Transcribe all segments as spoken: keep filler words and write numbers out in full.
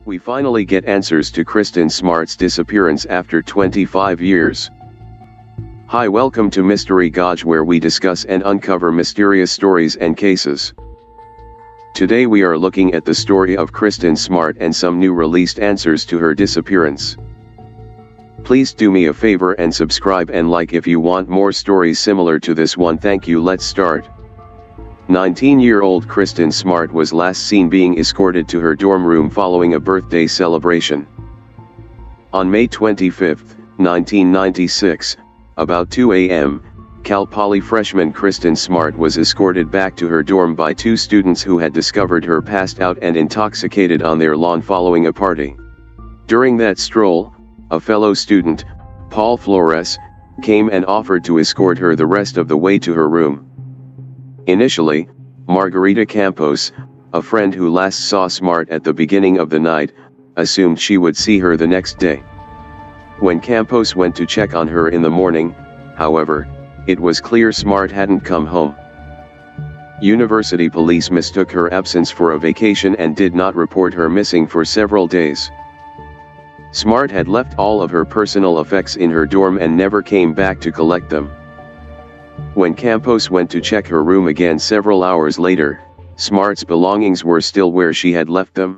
We finally get answers to Kristin Smart's disappearance after twenty-five years. Hi, welcome to Mystery Godz, where we discuss and uncover mysterious stories and cases. Today we are looking at the story of Kristin Smart and some new released answers to her disappearance. Please do me a favor and subscribe and like if you want more stories similar to this one. Thank you. Let's start. nineteen-year-old Kristin Smart was last seen being escorted to her dorm room following a birthday celebration. On May twenty-fifth, nineteen ninety-six, about two A M, Cal Poly freshman Kristin Smart was escorted back to her dorm by two students who had discovered her passed out and intoxicated on their lawn following a party. During that stroll, a fellow student, Paul Flores, came and offered to escort her the rest of the way to her room. Initially, Margarita Campos, a friend who last saw Smart at the beginning of the night, assumed she would see her the next day. When Campos went to check on her in the morning, however, it was clear Smart hadn't come home. University police mistook her absence for a vacation and did not report her missing for several days. Smart had left all of her personal effects in her dorm and never came back to collect them. When Campos went to check her room again several hours later, Smart's belongings were still where she had left them.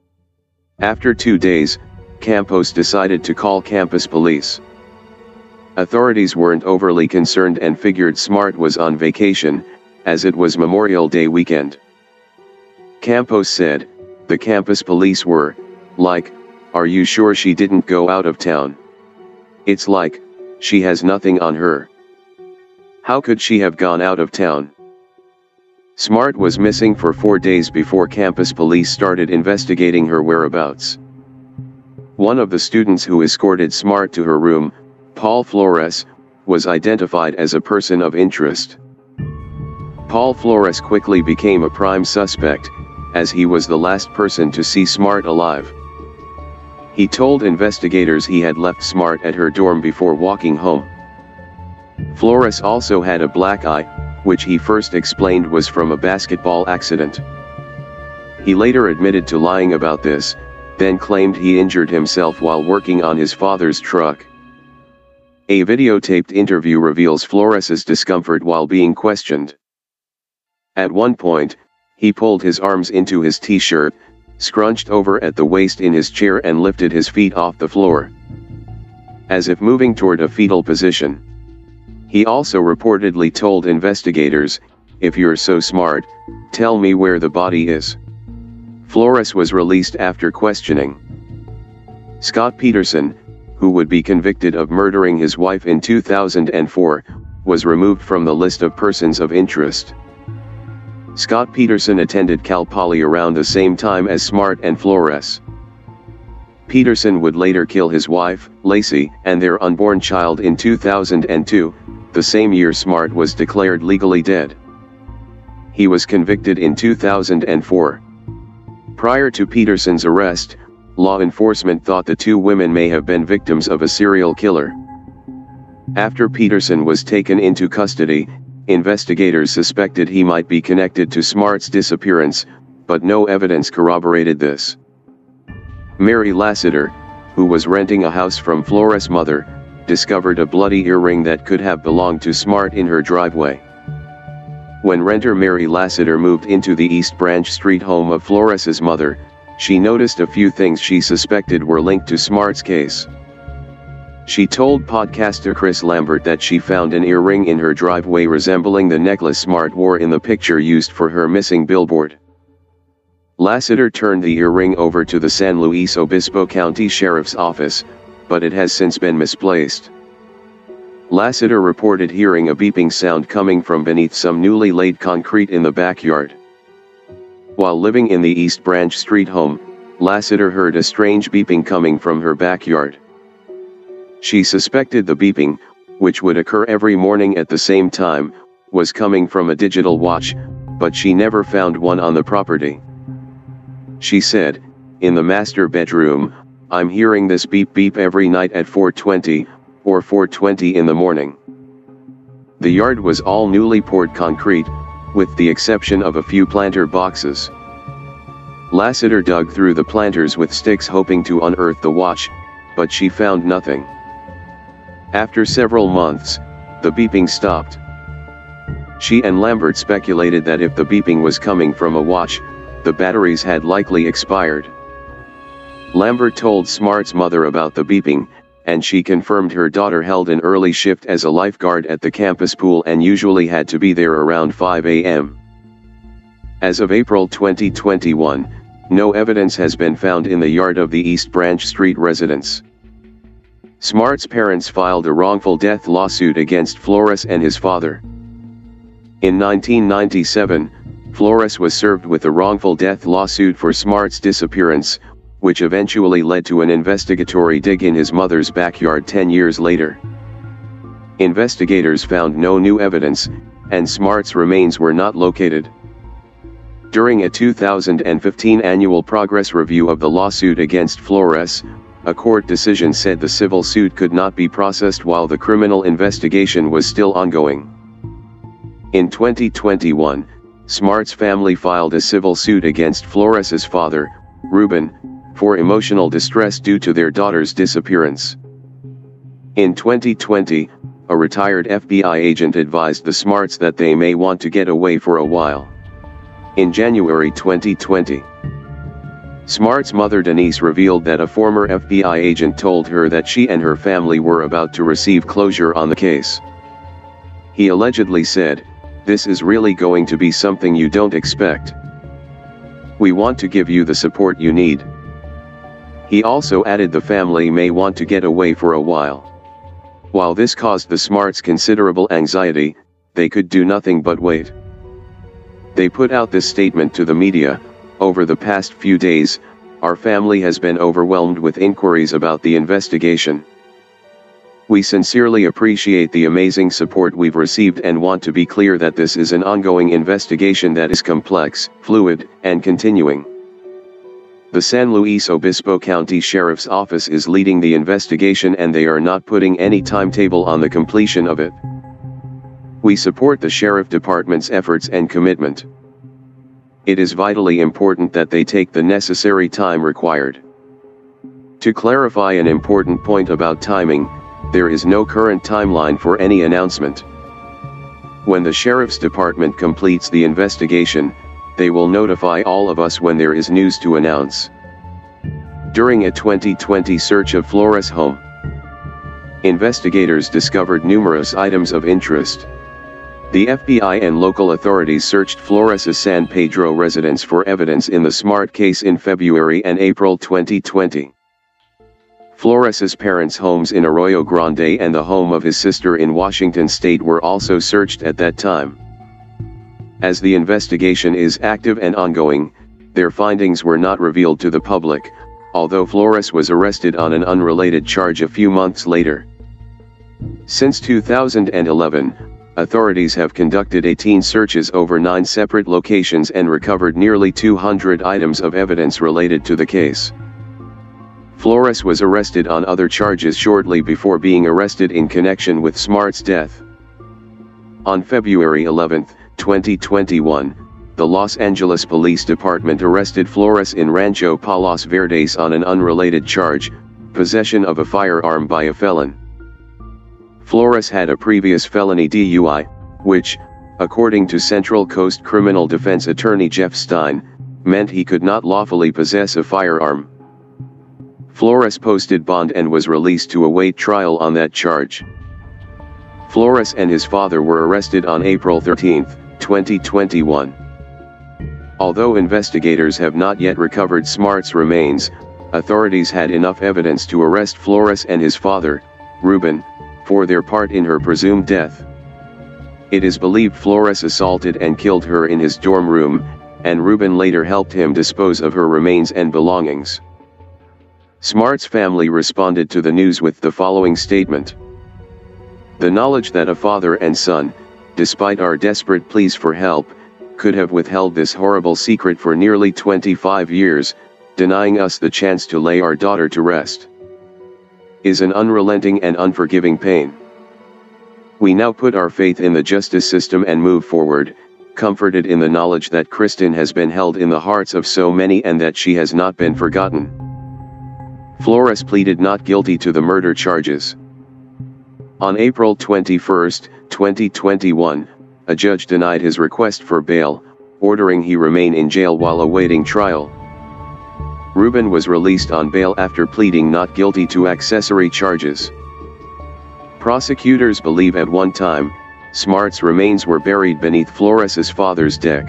After two days, Campos decided to call campus police. Authorities weren't overly concerned and figured Smart was on vacation, as it was Memorial Day weekend. Campos said, the campus police were, like, "Are you sure she didn't go out of town? It's like, she has nothing on her. How could she have gone out of town?" Smart was missing for four days before campus police started investigating her whereabouts. One of the students who escorted Smart to her room, Paul Flores, was identified as a person of interest. Paul Flores quickly became a prime suspect, as he was the last person to see Smart alive. He told investigators he had left Smart at her dorm before walking home. Flores also had a black eye, which he first explained was from a basketball accident. He later admitted to lying about this, then claimed he injured himself while working on his father's truck. A videotaped interview reveals Flores's discomfort while being questioned. At one point, he pulled his arms into his t-shirt, scrunched over at the waist in his chair and lifted his feet off the floor, as if moving toward a fetal position. He also reportedly told investigators, "If you're so smart, tell me where the body is." Flores was released after questioning. Scott Peterson, who would be convicted of murdering his wife in two thousand four, was removed from the list of persons of interest. Scott Peterson attended Cal Poly around the same time as Smart and Flores. Peterson would later kill his wife, Lacey, and their unborn child in two thousand two, the same year Smart was declared legally dead. He was convicted in two thousand four. Prior to Peterson's arrest, law enforcement thought the two women may have been victims of a serial killer. After Peterson was taken into custody, investigators suspected he might be connected to Smart's disappearance, but no evidence corroborated this. Mary Lassiter, who was renting a house from Flores' mother, discovered a bloody earring that could have belonged to Smart in her driveway. When renter Mary Lassiter moved into the East Branch Street home of Flores's mother, she noticed a few things she suspected were linked to Smart's case. She told podcaster Chris Lambert that she found an earring in her driveway resembling the necklace Smart wore in the picture used for her missing billboard. Lassiter turned the earring over to the San Luis Obispo County Sheriff's Office, but it has since been misplaced. Lassiter reported hearing a beeping sound coming from beneath some newly laid concrete in the backyard. While living in the East Branch Street home, Lassiter heard a strange beeping coming from her backyard. She suspected the beeping, which would occur every morning at the same time, was coming from a digital watch, but she never found one on the property. She said, "In the master bedroom, I'm hearing this beep beep every night at four twenty, or four twenty in the morning." The yard was all newly poured concrete, with the exception of a few planter boxes. Lassiter dug through the planters with sticks hoping to unearth the watch, but she found nothing. After several months, the beeping stopped. She and Lambert speculated that if the beeping was coming from a watch, the batteries had likely expired. Lambert told Smart's mother about the beeping, and she confirmed her daughter held an early shift as a lifeguard at the campus pool and usually had to be there around five A M As of April twenty twenty-one, no evidence has been found in the yard of the East Branch Street residence. Smart's parents filed a wrongful death lawsuit against Flores and his father. In nineteen ninety-seven, Flores was served with a wrongful death lawsuit for Smart's disappearance, which eventually led to an investigatory dig in his mother's backyard ten years later. Investigators found no new evidence, and Smart's remains were not located. During a two thousand fifteen annual progress review of the lawsuit against Flores, a court decision said the civil suit could not be processed while the criminal investigation was still ongoing. In twenty twenty-one, Smart's family filed a civil suit against Flores's father, Ruben, for emotional distress due to their daughter's disappearance. In twenty twenty, a retired F B I agent advised the Smarts that they may want to get away for a while. In January twenty twenty, Smart's mother Denise revealed that a former F B I agent told her that she and her family were about to receive closure on the case. He allegedly said, "This is really going to be something you don't expect. We want to give you the support you need." He also added the family may want to get away for a while. While this caused the Smarts considerable anxiety, they could do nothing but wait. They put out this statement to the media: "Over the past few days, our family has been overwhelmed with inquiries about the investigation. We sincerely appreciate the amazing support we've received and want to be clear that this is an ongoing investigation that is complex, fluid, and continuing. The San Luis Obispo County Sheriff's Office is leading the investigation and they are not putting any timetable on the completion of it. We support the Sheriff Department's efforts and commitment. It is vitally important that they take the necessary time required." To clarify an important point about timing, there is no current timeline for any announcement. When the Sheriff's Department completes the investigation, they will notify all of us when there is news to announce. During a twenty twenty search of Flores' home, investigators discovered numerous items of interest. The F B I and local authorities searched Flores' San Pedro residence for evidence in the Smart case in February and April twenty twenty. Flores' parents' homes in Arroyo Grande and the home of his sister in Washington state were also searched at that time. As the investigation is active and ongoing, their findings were not revealed to the public, although Flores was arrested on an unrelated charge a few months later. Since two thousand eleven, authorities have conducted eighteen searches over nine separate locations and recovered nearly two hundred items of evidence related to the case. Flores was arrested on other charges shortly before being arrested in connection with Smart's death. On February eleventh, twenty twenty-one, the Los Angeles Police Department arrested Flores in Rancho Palos Verdes on an unrelated charge, possession of a firearm by a felon. Flores had a previous felony D U I, which, according to Central Coast Criminal Defense Attorney Jeff Stein, meant he could not lawfully possess a firearm. Flores posted bond and was released to await trial on that charge. Flores and his father were arrested on April thirteenth, twenty twenty-one. Although investigators have not yet recovered Smart's remains, authorities had enough evidence to arrest Flores and his father, Ruben, for their part in her presumed death. It is believed Flores assaulted and killed her in his dorm room, and Ruben later helped him dispose of her remains and belongings. Smart's family responded to the news with the following statement: "The knowledge that a father and son, despite our desperate pleas for help, could have withheld this horrible secret for nearly twenty-five years, denying us the chance to lay our daughter to rest, is an unrelenting and unforgiving pain. We now put our faith in the justice system and move forward, comforted in the knowledge that Kristin has been held in the hearts of so many and that she has not been forgotten. Flores pleaded not guilty to the murder charges. On April twenty-first, twenty twenty-one, a judge denied his request for bail, ordering he remain in jail while awaiting trial. Ruben was released on bail after pleading not guilty to accessory charges. Prosecutors believe at one time, Smart's remains were buried beneath Flores's father's deck.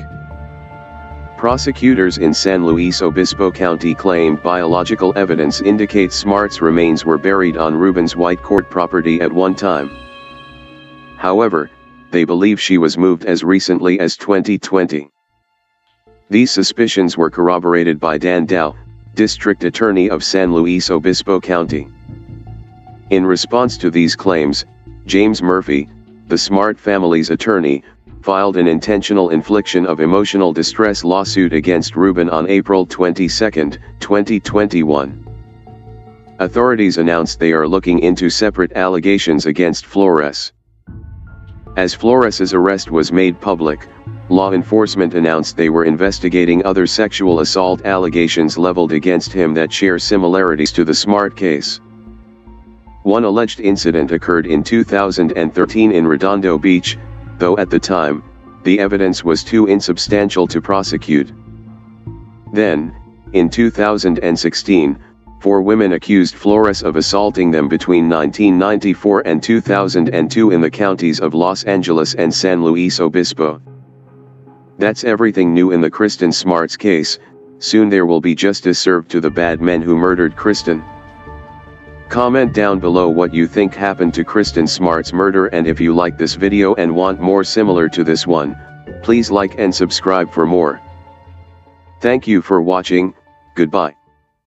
Prosecutors in San Luis Obispo County claimed biological evidence indicates Smart's remains were buried on Ruben's White Court property at one time. However, they believe she was moved as recently as twenty twenty. These suspicions were corroborated by Dan Dow, District Attorney of San Luis Obispo County. In response to these claims, James Murphy, the Smart family's attorney, filed an intentional infliction of emotional distress lawsuit against Ruben on April twenty-second, twenty twenty-one. Authorities announced they are looking into separate allegations against Flores. As Flores's arrest was made public, law enforcement announced they were investigating other sexual assault allegations leveled against him that share similarities to the Smart case. One alleged incident occurred in two thousand thirteen in Redondo Beach, though at the time, the evidence was too insubstantial to prosecute. Then, in two thousand sixteen, four women accused Flores of assaulting them between nineteen ninety-four and two thousand two in the counties of Los Angeles and San Luis Obispo. That's everything new in the Kristin Smart's case. Soon there will be justice served to the bad men who murdered Kristin. Comment down below what you think happened to Kristin Smart's murder, and if you like this video and want more similar to this one, please like and subscribe for more. Thank you for watching. Goodbye.